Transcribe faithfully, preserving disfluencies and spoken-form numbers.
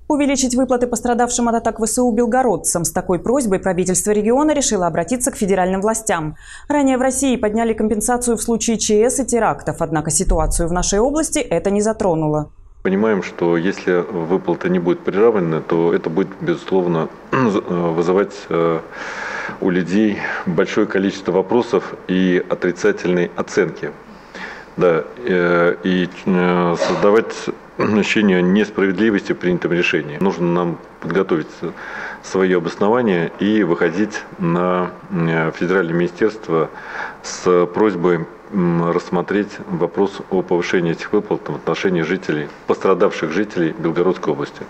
Увеличить выплаты пострадавшим от атак ВСУ белгородцам. С такой просьбой правительство региона решило обратиться к федеральным властям. Ранее в России подняли компенсацию в случае ЧС и терактов, однако ситуацию в нашей области это не затронуло. Понимаем, что если выплата не будет приравнена, то это будет, безусловно, вызывать у людей большое количество вопросов и отрицательной оценки. Да, и создавать ощущение несправедливости в принятом решении. Нужно нам подготовить свое обоснование и выходить на федеральное министерство с просьбой рассмотреть вопрос о повышении этих выплат в отношении жителей, пострадавших жителей Белгородской области.